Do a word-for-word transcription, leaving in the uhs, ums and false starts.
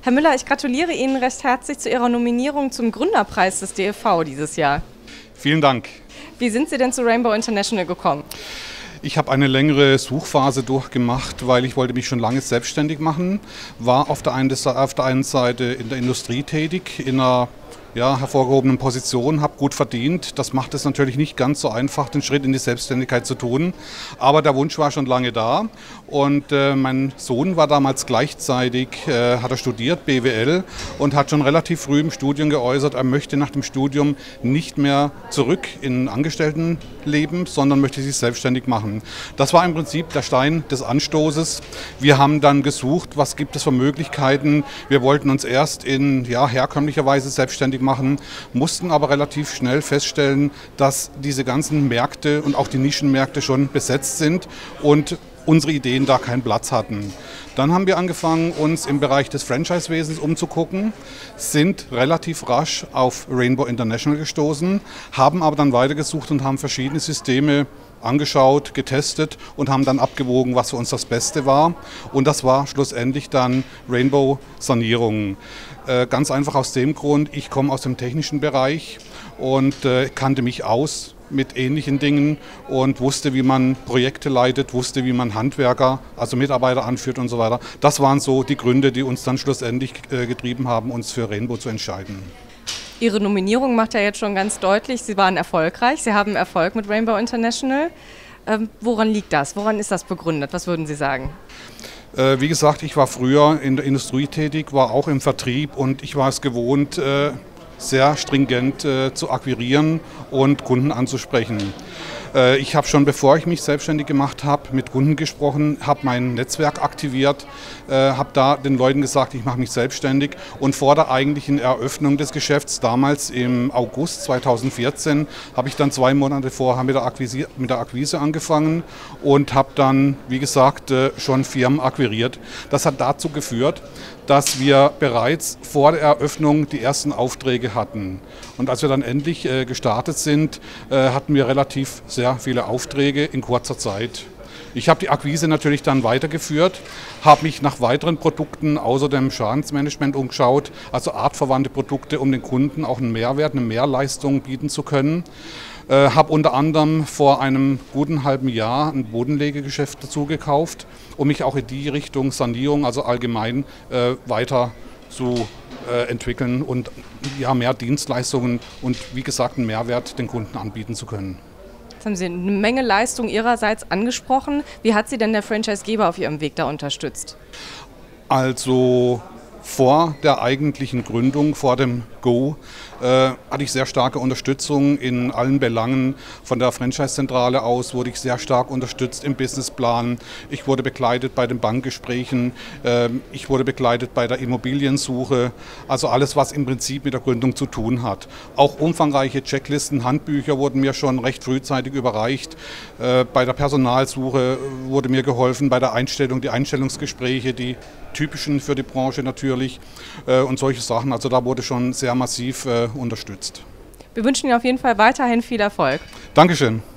Herr Müller, ich gratuliere Ihnen recht herzlich zu Ihrer Nominierung zum Gründerpreis des D E V dieses Jahr. Vielen Dank. Wie sind Sie denn zu Rainbow International gekommen? Ich habe eine längere Suchphase durchgemacht, weil ich wollte mich schon lange selbstständig machen. War auf der einen, auf der einen Seite in der Industrie tätig, in einer ja, hervorgehobenen Position, habe gut verdient. Das macht es natürlich nicht ganz so einfach, den Schritt in die Selbstständigkeit zu tun. Aber der Wunsch war schon lange da. Und äh, mein Sohn war damals gleichzeitig, äh, hat er studiert, B W L, und hat schon relativ früh im Studium geäußert, er möchte nach dem Studium nicht mehr zurück in Angestelltenleben, sondern möchte sich selbstständig machen. Das war im Prinzip der Stein des Anstoßes. Wir haben dann gesucht, was gibt es für Möglichkeiten. Wir wollten uns erst in ja, herkömmlicher Weise selbstständig machen, mussten aber relativ schnell feststellen, dass diese ganzen Märkte und auch die Nischenmärkte schon besetzt sind und unsere Ideen da keinen Platz hatten. Dann haben wir angefangen, uns im Bereich des Franchise-Wesens umzugucken, sind relativ rasch auf Rainbow International gestoßen, haben aber dann weitergesucht und haben verschiedene Systeme angeschaut, getestet und haben dann abgewogen, was für uns das Beste war. Und das war schlussendlich dann Rainbow Sanierung. Äh, ganz einfach aus dem Grund, ich komme aus dem technischen Bereich und äh, kannte mich aus mit ähnlichen Dingen und wusste, wie man Projekte leitet, wusste, wie man Handwerker, also Mitarbeiter anführt und so weiter. Das waren so die Gründe, die uns dann schlussendlich äh, getrieben haben, uns für Rainbow zu entscheiden. Ihre Nominierung macht ja jetzt schon ganz deutlich, Sie waren erfolgreich, Sie haben Erfolg mit Rainbow International. Ähm, woran liegt das? Woran ist das begründet? Was würden Sie sagen? Äh, wie gesagt, ich war früher in der Industrie tätig, war auch im Vertrieb und ich war es gewohnt, äh, sehr stringent äh, zu akquirieren und Kunden anzusprechen. Äh, ich habe schon, bevor ich mich selbstständig gemacht habe, mit Kunden gesprochen, habe mein Netzwerk aktiviert, äh, habe da den Leuten gesagt, ich mache mich selbstständig und vor der eigentlichen Eröffnung des Geschäfts, damals im August zweitausendvierzehn, habe ich dann zwei Monate vorher mit der Akquise, mit der Akquise angefangen und habe dann, wie gesagt, äh, schon Firmen akquiriert. Das hat dazu geführt, dass wir bereits vor der Eröffnung die ersten Aufträge hatten. Und als wir dann endlich äh, gestartet sind, äh, hatten wir relativ sehr viele Aufträge in kurzer Zeit. Ich habe die Akquise natürlich dann weitergeführt, habe mich nach weiteren Produkten außer dem Schadensmanagement umgeschaut, also artverwandte Produkte, um den Kunden auch einen Mehrwert, eine Mehrleistung bieten zu können. Äh, habe unter anderem vor einem guten halben Jahr ein Bodenlegegeschäft dazu gekauft, um mich auch in die Richtung Sanierung, also allgemein, äh, weiter zu äh, entwickeln und ja, mehr Dienstleistungen und wie gesagt einen Mehrwert den Kunden anbieten zu können. Jetzt haben Sie eine Menge Leistung Ihrerseits angesprochen. Wie hat Sie denn der Franchisegeber auf Ihrem Weg da unterstützt? Also vor der eigentlichen Gründung, vor dem Go, äh, hatte ich sehr starke Unterstützung in allen Belangen. Von der Franchise-Zentrale aus wurde ich sehr stark unterstützt im Businessplan. Ich wurde begleitet bei den Bankgesprächen, äh, ich wurde begleitet bei der Immobiliensuche, also alles, was im Prinzip mit der Gründung zu tun hat. Auch umfangreiche Checklisten, Handbücher wurden mir schon recht frühzeitig überreicht. Äh, bei der Personalsuche wurde mir geholfen, bei der Einstellung, die Einstellungsgespräche, die typischen für die Branche natürlich äh, und solche Sachen. Also da wurde schon sehr massiv äh, unterstützt. Wir wünschen Ihnen auf jeden Fall weiterhin viel Erfolg. Dankeschön.